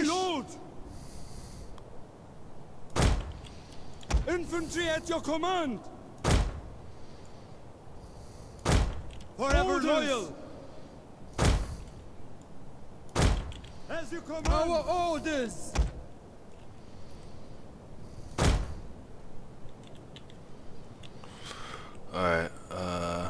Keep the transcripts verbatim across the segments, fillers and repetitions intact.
my lord! Infantry at your command! Forever Orders. loyal! As you command! Our orders! Alright, uh...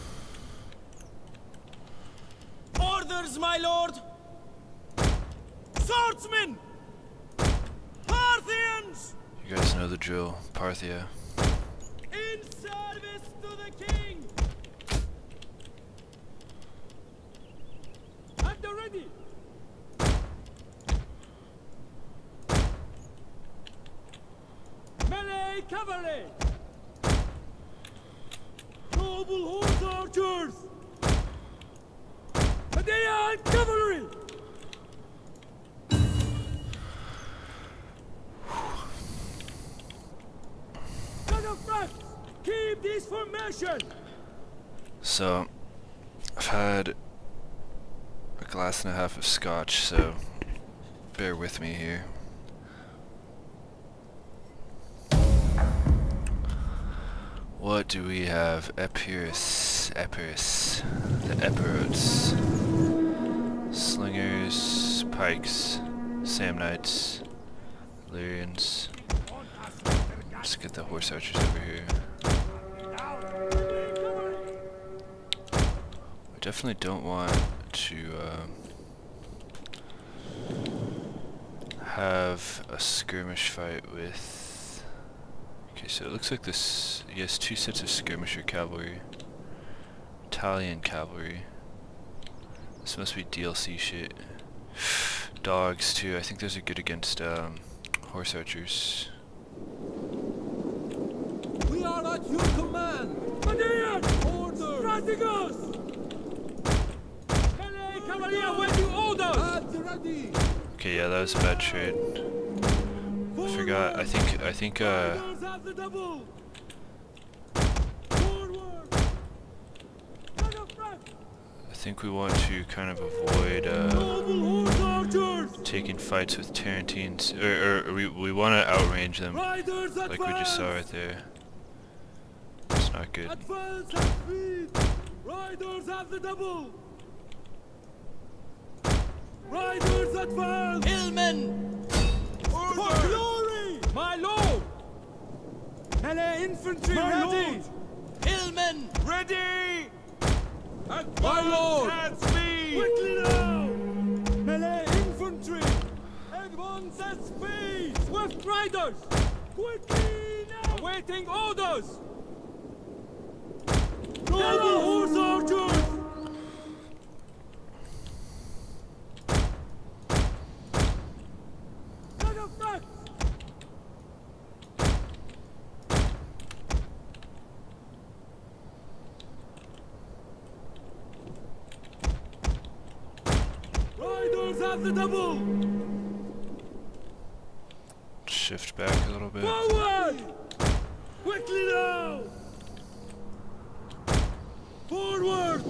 Orders, my lord! Swordsmen! Parthians! you guys know the drill. Parthia. In service to the king! At the ready! Melee cavalry! Noble horse archers! Median cavalry! Gun of front! Keep this formation! So, I've had a glass and a half of scotch, so bear with me here. What do we have? Epirus, Epirus, the Epirotes, Slingers, Pikes, Samnites, Illyrians. Let's get the horse archers over here. I definitely don't want to um, have a skirmish fight with... Okay, so it looks like this, he has two sets of skirmisher cavalry. Italian cavalry. This must be D L C shit. Dogs too, I think those are good against um, horse archers. We are at your command! Median! Order! Strategos! Melee cavalry awaiting orders! At ready! Okay, yeah, that was a bad trade. I forgot, I think, I think, uh... Orders at the double! Forward! Gun of front! I think we want to kind of avoid, uh... Noble horse archers! taking fights with Tarentines, or, or we, we want to outrange them, Riders like we just saw right there. It's not good. Advance at speed! Riders at the double! Riders advance! Hillmen! For glory! My lord! Melee infantry My ready! lord! Hillmen! Ready! Advance My lord! at speed! Quickly now! Melee infantry! Advance at speed! Swift riders! Quickly now! Awaiting orders! Noble horse archers! Gun of front! Riders at the double! Shift back a little bit. Forward! Quickly now! Forward!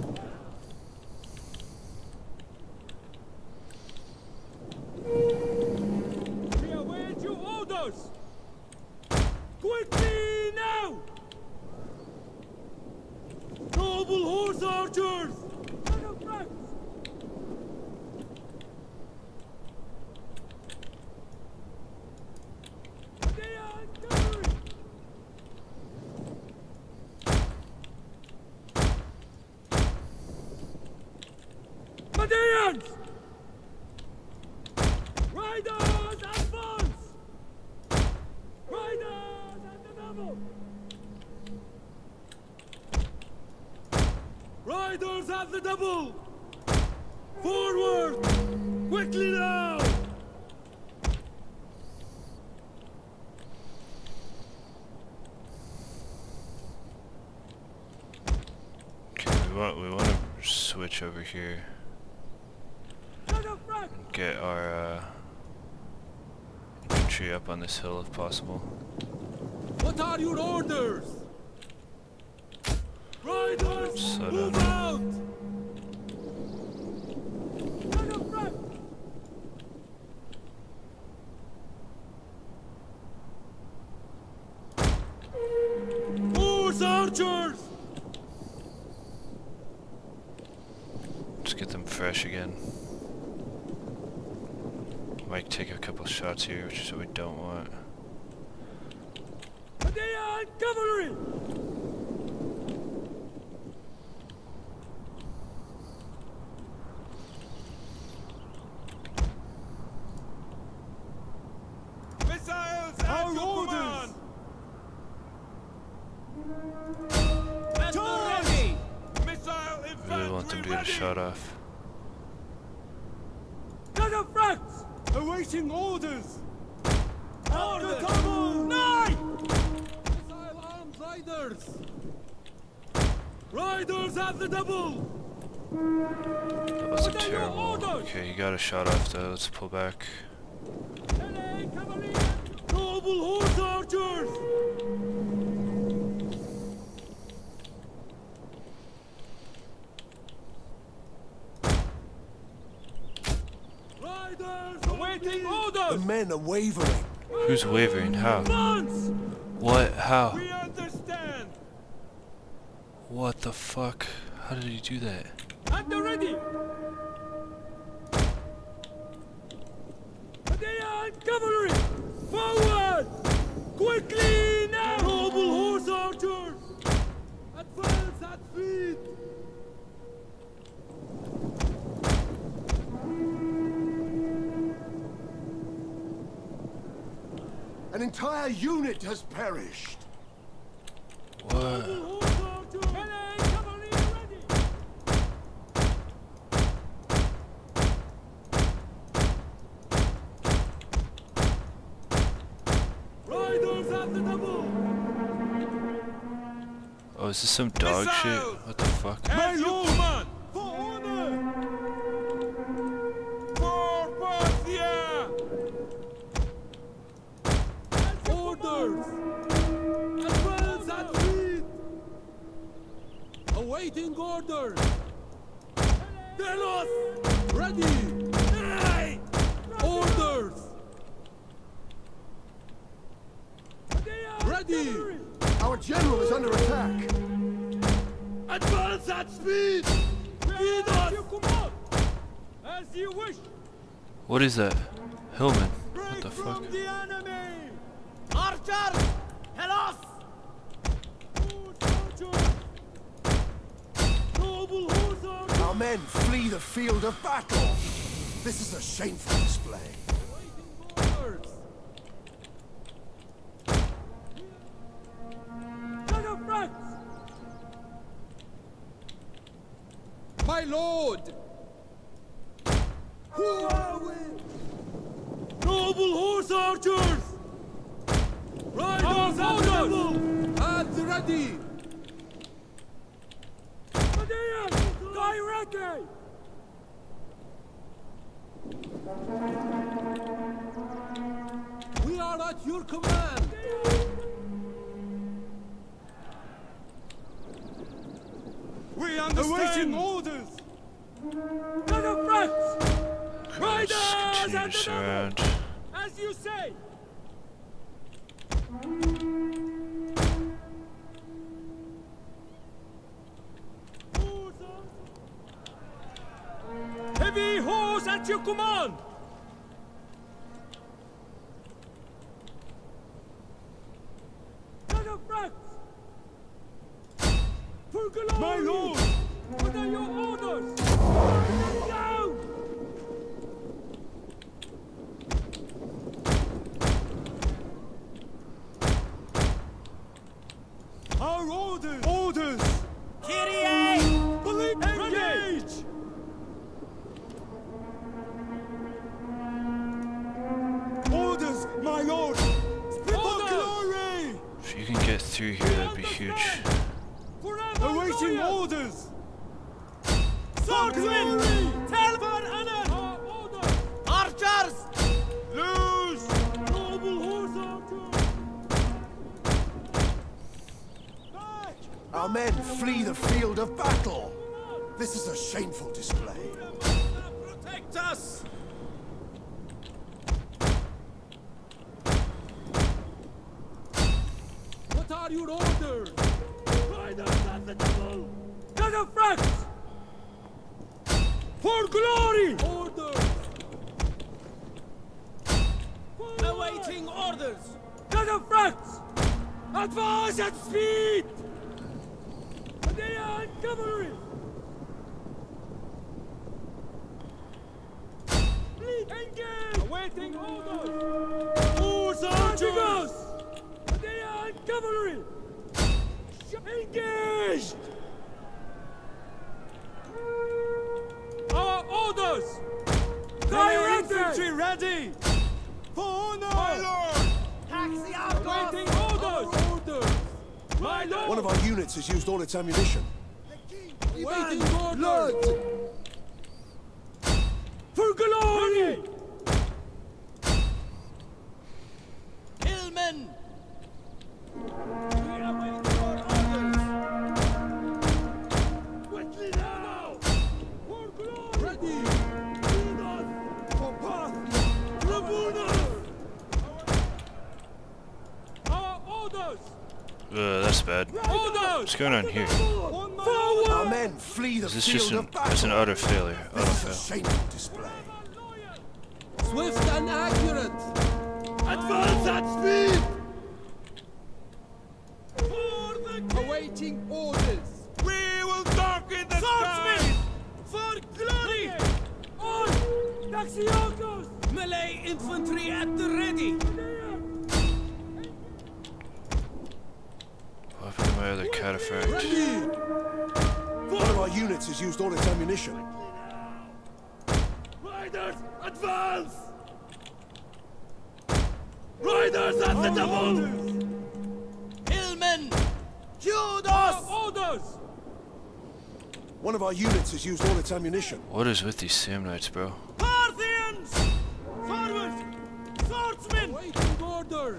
We await your orders! Quickly now! Noble horse archers! Gun of front! Median cavalry! Medians! Riders advance! Riders at the double! Riders at the double! Forward! Quickly now! Okay, we want we want to switch over here. Gun of front! Get our uh, infantry up on this hill if possible. What are your orders? Riders, So move done. out! Gun of front! archers! Let's get them fresh again. Might take a couple shots here, which is what we don't want. Hadaean cavalry! Missiles at your command! Ready! Missile Really want them to infantry get a ready! shot off. Cataphracts! Awaiting orders! Order double! Nine! Missile armed riders! Riders at the double! That was a What are your terrible. orders? Okay, you got a shot off though. Let's pull back. Melee cavalry! Noble horse archers! Riders awaiting orders! The men are wavering. Who's wavering? How? Advance! What? How? We understand! What the fuck? How did he do that? At the ready! Hadaean cavalry! Forward! Quickly now! Noble horse archers! Advance at speed! An entire unit has perished. What? Noble horse archers! Melee cavalry ready! Riders at the double! Oh, is this some dog shit? Missiles! What the fuck? At your command! For honor! For Parthia! Orders! Advance at speed! Awaiting orders! Delos! Ready! Hey! Orders! Hadaean Ready! cavalry! Our general is under attack. Advance at speed! Lead us! You command! As you wish! What is that? Hillman. What Break the from fuck? the enemy! Archers! Hellos! Horse archers! Noble horse archers! Our men flee the field of battle. This is a shameful display. Orders! Cataphracts! My lord! Who are we? Noble horse archers! Riders at the double! At ready! Hadaean! Direct! We are at your command! We understand! orders! Cataphracts! Let's Riders continue at to the double! surround. As you say! Heavy horse at your command! Cataphracts! For glory! My lord! What are your orders? Down! Our orders! Orders! Kyrie! Believe engage! Orders, my lord! For glory! If you can get through here, that'd be huge. Awaiting orders! For glory! Tell for honor! Archers! Loose! Noble horse archers! Back! Our men flee the field of battle. This is a shameful display. Protect us! What are your orders? Riders at the double! Cataphracts! For glory! Orders! Awaiting orders! Cataphracts! Advance at speed! Median cavalry! Fleet engage! Awaiting orders! Force archers! Median cavalry! Engaged! Our orders! Fire infantry ready! For honor! My lord! Taxi Awaiting orders! Orders! My lord! One of our units has used all its ammunition. Waiting orders! For glory! Hillmen! We await your orders! Quickly now! For glory! Ready! For path! Tribunal! Our orders! Ugh, that's bad. Orders! What's going on here? Forward! Our men flee the Is this field just an, of battle. it's an utter failure? Utter This is fail. a shameful display. Swift and accurate! Advance at speed! For the Awaiting orders! We will darken the sky! swordsmen! For glory! On! Taxiarchos! Melee infantry at the ready! What happened to my other cataphract? Ready! One of our units has used all its ammunition. Riders, advance! Riders at the double! Hillmen! Kudos! Orders! One of our units has used all its ammunition. What is with these Samnites, bro? Parthians! Forward! Swordsmen! Waiting orders!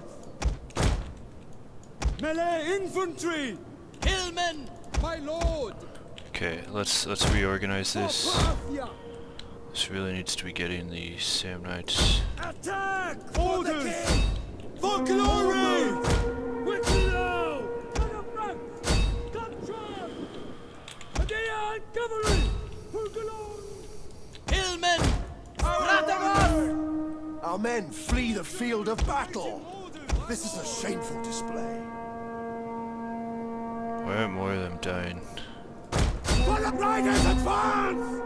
Melee infantry! Hillmen! My lord! Okay, let's let's reorganize this. Parthia! This really needs to be getting the Samnites. Attack! Orders! For glory! Quickly now! Cataphracts! Control! Median cavalry! For glory! Hillmen! Our men flee the field of battle. This is a shameful display. Why aren't more of them dying? For the riders advance!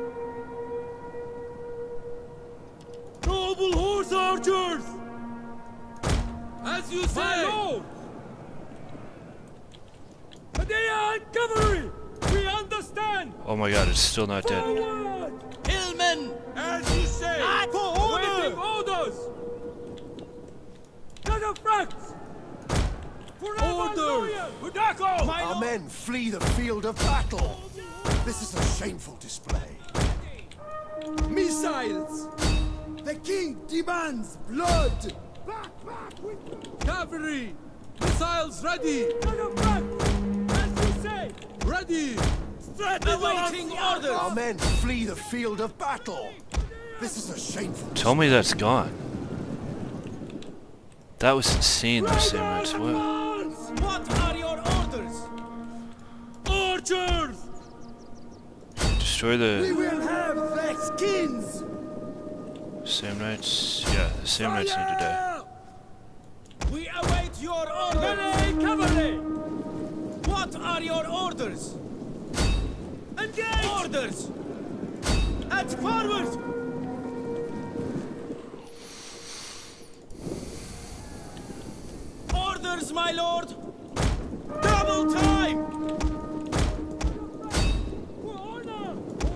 Noble horse archers! As you My say! lord! Median cavalry! We understand! Oh my god, it's still not dead. Forward! Hillmen! As you say! For Waiting orders! Cataphracts! For Orders! Budako! My Our lord! men flee the field of battle. This is a shameful display. Missiles! The king demands blood! Back, back with Cavalry! Missiles ready! Cataphracts! As you say! Ready! Awaiting orders! Our men flee the field of battle. This is a shameful Tell me that's gone. That was insane, those Samnites. What? What are your orders? Archers! Destroy the will have their skins! Samnites? Yeah, the Samnites need to die. We await your orders! Melee cavalry! What are your orders? Engage! Orders! At forward! Orders, my lord! Double time! For honor!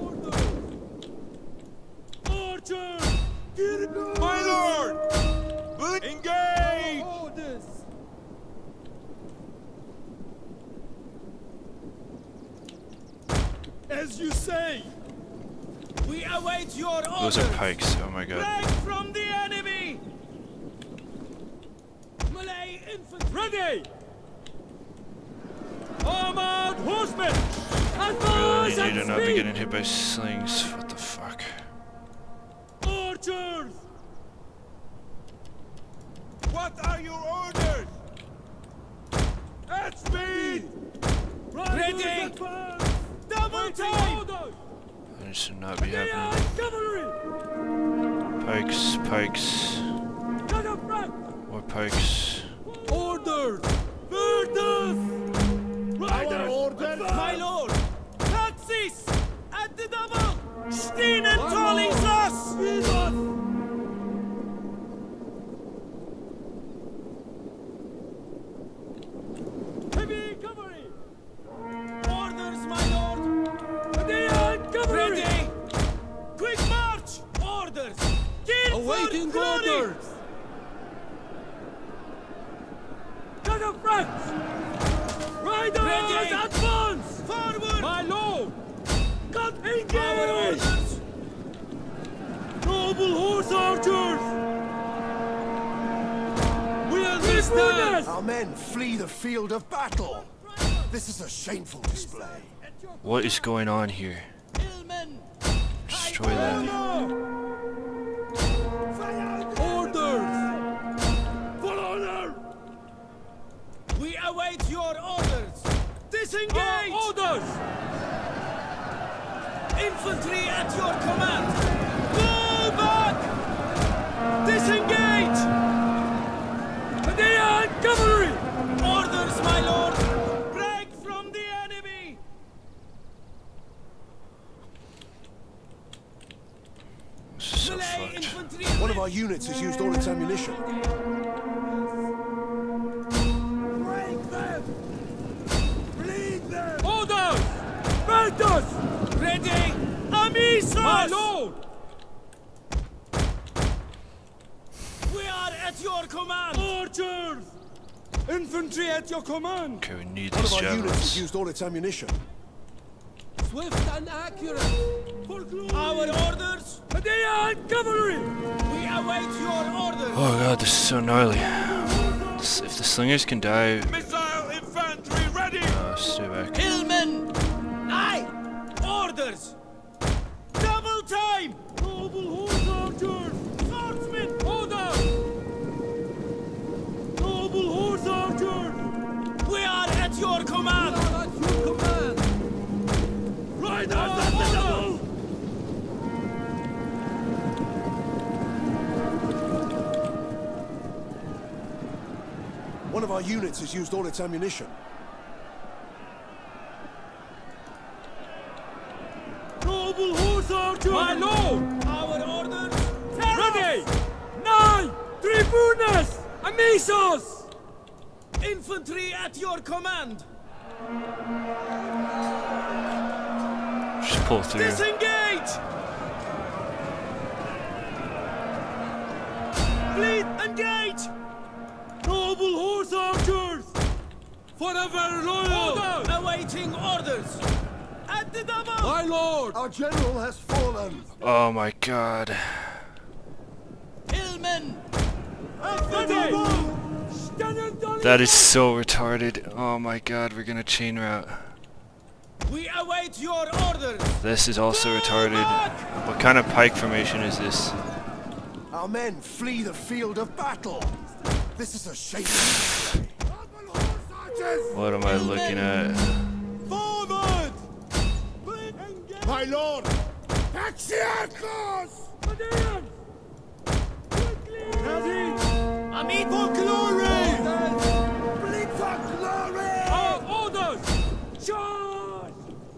Order! Archers! My lord! Engage! Orders! As you say! We await your orders! Those are pikes, oh my god. Break from the enemy! Melee infantry! Ready! Armored horsemen! Advance Really need to at not be speed! getting hit by slings. What the fuck? Archers! What are your orders? At speed! Ready! Double time! That should not be Aegean happening. cavalry! Pikes, pikes, Cut up front! more pikes. Orders! Virtus! Riders! Orders, my lord! Taxis! At the double! Steen and Tollingsas! Heavy cavalry! Orders, my lord! Aegean cavalry! Ready! Quick march! Orders! Kill Awaiting for glory! orders! Cut up front! Riders! Ready! Advance! Forward! My lord! Cut Our engage! orders! Noble horse archers! We understand! Tribunes! Our men flee the field of battle. This is a shameful display. What is going on here? Hillmen! Destroy that. Orders! For honor! We await your orders! Disengage! Our orders! Infantry at your command! Fall back! Disengage! Aegean cavalry! Orders, my lord! Break from the enemy! This is so Melee fucked. infantry! One of our units has used all its ammunition. Break them! Bleed them! Orders! Virtus! Ready! Amisos! My lord! We are at your command! Archers! Infantry at your command! Okay, we need One these of our units has javelins. used all its ammunition. Swift and accurate! For glory! Our orders! Aegean cavalry! We await your orders! Oh god, this is so gnarly. This- If the slingers can die, Missile infantry ready! uh, stay back. Hillmen! Aye! Orders! Double time! Noble horse archers! Swordsmen! Order! Noble horse archers! We are at your command! At your command! Riders at the double! One of our units has used all its ammunition. Noble horse archers! My lord! Our orders! Ready! Nine! Tribunes! Amisos! Infantry at your command! Just pull through. Disengage! Fleet, engage! Noble horse archers! Forever loyal! Order! Awaiting orders! At the double! My lord! Our general has fallen. Oh my god. Hillmen! Ready! Stand and dolly! That is so retarded. Oh my god, we're gonna chain route. We await your orders! This is also retarded. What kind of pike formation is this? Our men flee the field of battle. This is a shameful display. What am I looking at? Forward! My lord! Axiarchos! Aegean! Quickly! Ready! Amit For glory! Bleed for glory! Our orders! Charge!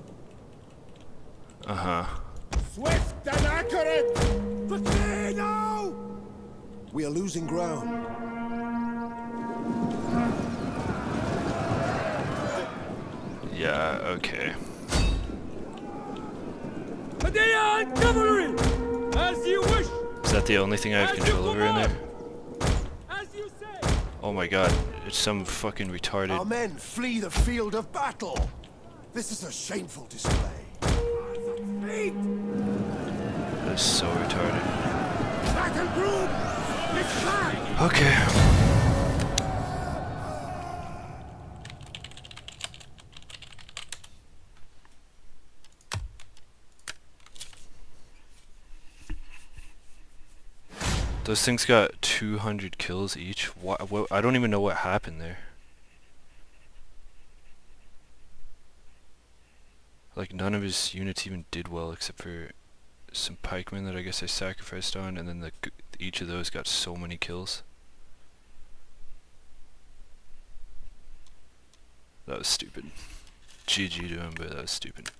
Uh-huh. Swift and accurate! Quickly now! We are losing ground. Yeah, okay. Aegean cavalry! As you wish! Is that the only thing I have As you control over in there? command! As you say! Oh my god, it's some fucking Our retarded. men flee the field of battle. This is a shameful display. That is so retarded. Battle group! It's time! Okay. Those things got two hundred kills each. What, what? I don't even know what happened there. Like none of his units even did well except for some pikemen that I guess I sacrificed on, and then the g each of those got so many kills. That was stupid. G G to him, but that was stupid.